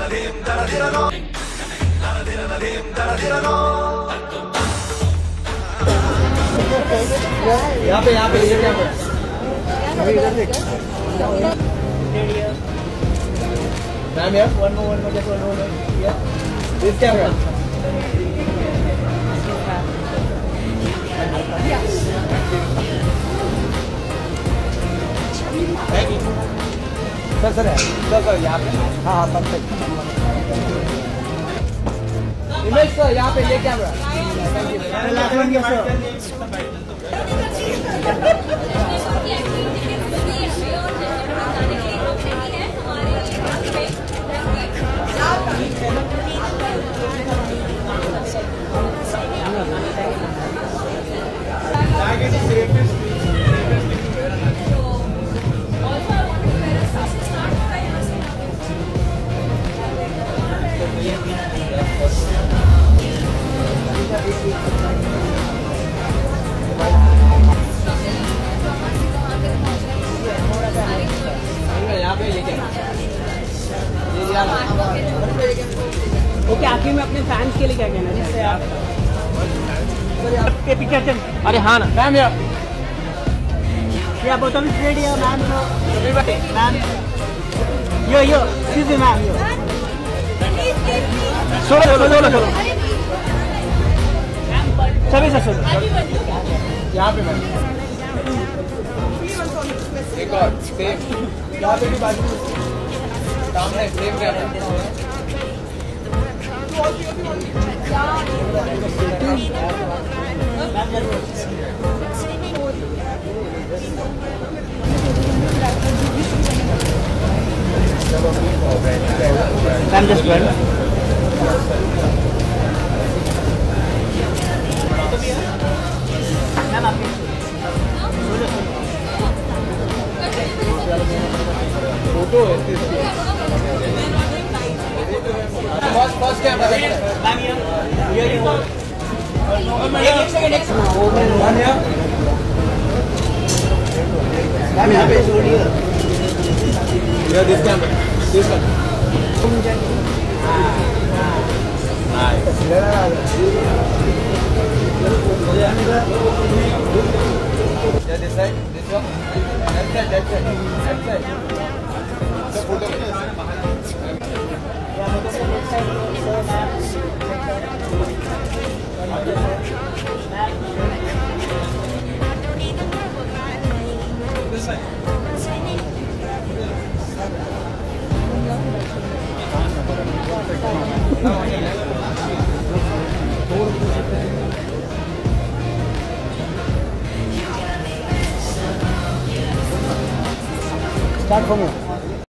यहाँ पे ये क्या है? मैम यार one more just one more yeah this camera sir यहाँ पे हाँ परफेक्ट इमेज सर यहाँ पे ये कैमरा ओके, आखिर में अपने फैंस के लिए क्या कहना है आपके पीछे? अरे हाँ ना मैम यार बोथ ऑफ रेडी है ma'am ma'am yo excuse me ma'am solo सभी से सोलो यहाँ पे मैम एक और सेम यहाँ पे भी बाजू सामने same camera I'm just one. Photo first camera एक सेकंड यहाँ पे छोड़िए this camera this one this side, this one, that side. The photo. This side. Start from here.